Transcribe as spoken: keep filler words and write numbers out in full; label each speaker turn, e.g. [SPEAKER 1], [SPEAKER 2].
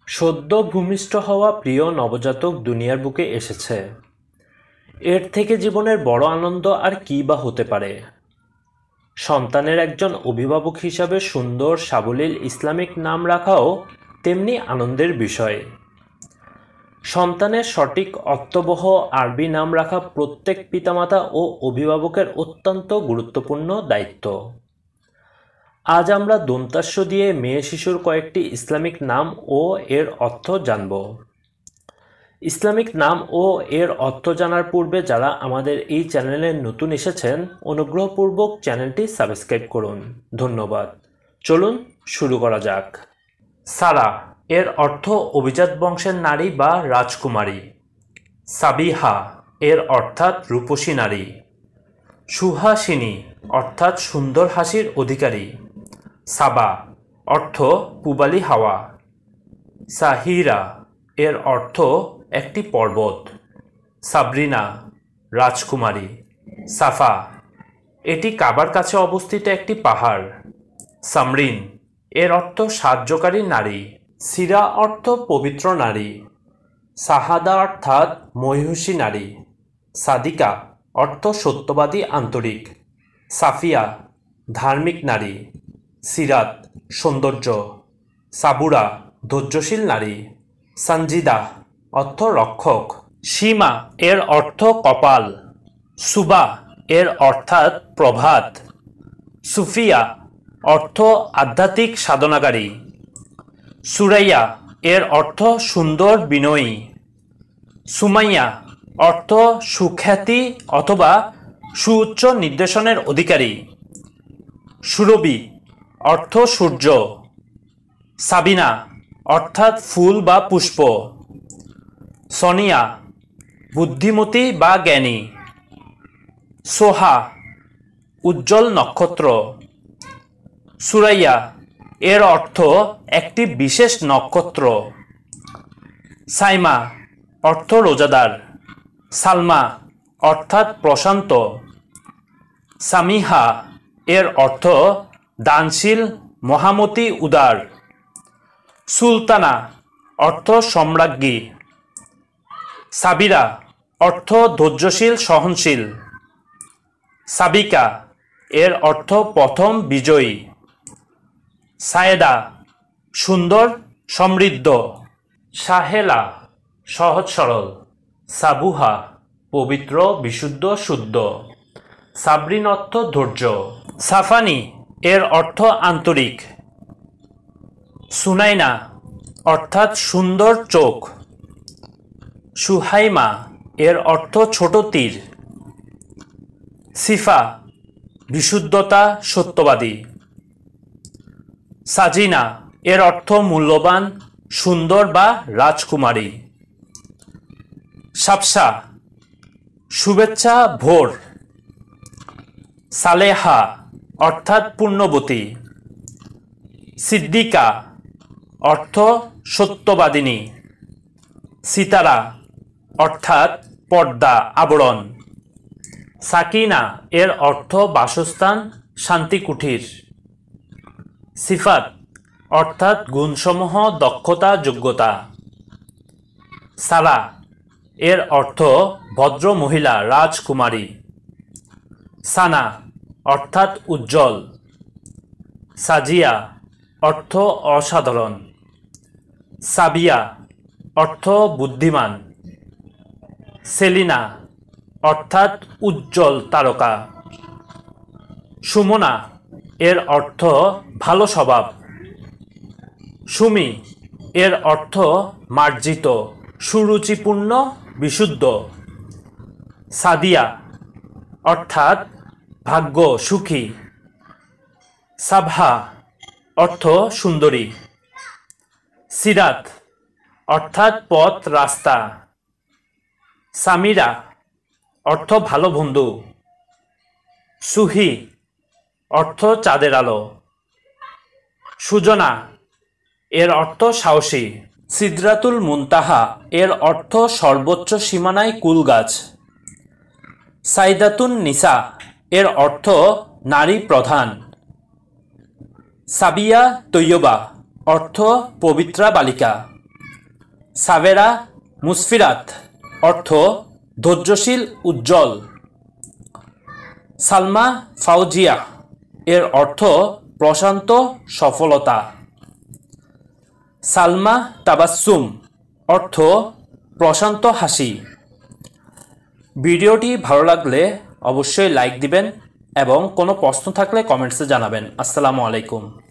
[SPEAKER 1] সদ্য ভূমিষ্ঠ হওয়া প্রিয় নবজাতক দুনিয়ার বুকে এসেছে। এর থেকে জীবনের বড় আনন্দ আর কী বা হতে পারে। সন্তানের একজন অভিভাবক হিসাবে সুন্দর সাবলীল ইসলামিক নাম রাখাও তেমনি আনন্দের বিষয়। সন্তানের সঠিক অর্থবহ আরবি নাম রাখা প্রত্যেক পিতামাতা ও অভিভাবকের অত্যন্ত গুরুত্বপূর্ণ দায়িত্ব। আজ আমরা দন্তাস্য দিয়ে মেয়ে শিশুর কয়েকটি ইসলামিক নাম ও এর অর্থ জানব। ইসলামিক নাম ও এর অর্থ জানার পূর্বে যারা আমাদের এই চ্যানেলে নতুন এসেছেন, অনুগ্রহপূর্বক চ্যানেলটি সাবস্ক্রাইব করুন। ধন্যবাদ। চলুন শুরু করা যাক। সারা এর অর্থ অভিজাত বংশের নারী বা রাজকুমারী। সাবিহা এর অর্থাৎ রূপসী নারী। সুহাসিনী অর্থাৎ সুন্দর হাসির অধিকারী। সাবা অর্থ পূবালি হাওয়া। সাহিরা এর অর্থ একটি পর্বত। সাবরিনা রাজকুমারী। সাফা এটি কাবার কাছে অবস্থিত একটি পাহাড়। সামরিন এর অর্থ সাহায্যকারী নারী। সিরা অর্থ পবিত্র নারী। সাহাদা অর্থাৎ মহিষী নারী। সাদিকা অর্থ সত্যবাদী আন্তরিক। সাফিয়া ধার্মিক নারী। সিরাত সৌন্দর্য। সাবুরা ধৈর্যশীল নারী। সঞ্জিদা অর্থ রক্ষক। সীমা এর অর্থ কপাল। সুবা এর অর্থাৎ প্রভাত। সুফিয়া অর্থ আধ্যাত্মিক সাধনাকারী। সুরাইয়া এর অর্থ সুন্দর বিনয়ী। সুমাইয়া অর্থ সুখ্যাতি অথবা সুউচ্চ নির্দেশনের অধিকারী। সুরবি অর্থ সূর্য। সাবিনা অর্থাৎ ফুল বা পুষ্প। সনিয়া বুদ্ধিমতী বা জ্ঞানী। সোহা উজ্জ্বল নক্ষত্র। সুরাইয়া এর অর্থ একটি বিশেষ নক্ষত্র। সাইমা অর্থ রোজাদার। সালমা অর্থাৎ প্রশান্ত। সামিহা এর অর্থ দানশীল মহামতি উদার। সুলতানা অর্থ সম্রাজ্ঞী। সাবিরা অর্থ ধৈর্যশীল সহনশীল। সাবিকা এর অর্থ প্রথম বিজয়ী। সায়েদা সুন্দর সমৃদ্ধ। সাহেলা সহজ সরল। সাবুহা পবিত্র বিশুদ্ধ শুদ্ধ। সাবরিন অর্থ ধৈর্য। সাফানি এর অর্থ আন্তরিক। সুনাইনা অর্থাৎ সুন্দর চোখ। সুহাইমা এর অর্থ ছোট তীর। সিফা বিশুদ্ধতা সত্যবাদী। সাজিনা এর অর্থ মূল্যবান সুন্দর বা রাজকুমারী। সাবসা শুভেচ্ছা ভোর। সালেহা অর্থাৎ পুণ্যবতী। সিদ্দিকা অর্থ সত্যবাদিনী। সিতারা অর্থাৎ পর্দা আবরণ। সাকিনা এর অর্থ বাসস্থান শান্তি কুঠির। সিফাত অর্থাৎ গুণসমূহ দক্ষতা যোগ্যতা। সারা এর অর্থ ভদ্র মহিলা রাজকুমারী। সানা অর্থাৎ উজ্জ্বল। সাজিয়া অর্থ অসাধারণ। সাবিয়া অর্থ বুদ্ধিমান। সেলিনা অর্থাৎ উজ্জ্বল তারকা। সুমনা এর অর্থ ভালো স্বভাব। সুমি এর অর্থ মার্জিত সুরুচিপূর্ণ বিশুদ্ধ। সাদিয়া অর্থাৎ ভাগ্য সুখী। সাবহা অর্থ সুন্দরী। সিরাত অর্থাৎ পথ রাস্তা। সামিরা অর্থ ভালো বন্ধু। সুহি অর্থ চাঁদের আলো। সুজনা এর অর্থ সাহসী। সিদরাতুল মুনতাহা এর অর্থ সর্বোচ্চ সীমানায় কুল গাছ। সাইদাতুন নিসা এর অর্থ নারী প্রধান। সাবিয়া তৈয়বা অর্থ পবিত্রা বালিকা। সাবেরা মুসফিরাত অর্থ ধৈর্যশীল উজ্জ্বল। সালমা ফাউজিয়া এর অর্থ প্রশান্ত সফলতা। সালমা তাবাসসুম অর্থ প্রশান্ত হাসি। ভিডিওটি ভালো লাগলে অবশ্যই লাইক দিবেন এবং কোনো প্রশ্ন থাকলে কমেন্টসে জানাবেন। আসসালামু আলাইকুম।